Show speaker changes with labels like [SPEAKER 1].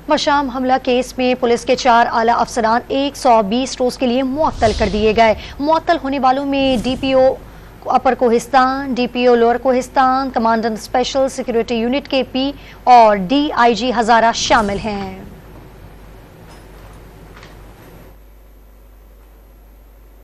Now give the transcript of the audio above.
[SPEAKER 1] मशाम हमला केस में पुलिस के 4 आला अफसरान 120 रोज के लिए मुअत्तल कर दिए गए। मुअत्तल होने वालों में DPO upper Kohistan, DPO lower Kohistan, commandant special security unit KP और DIG हजारा शामिल हैं।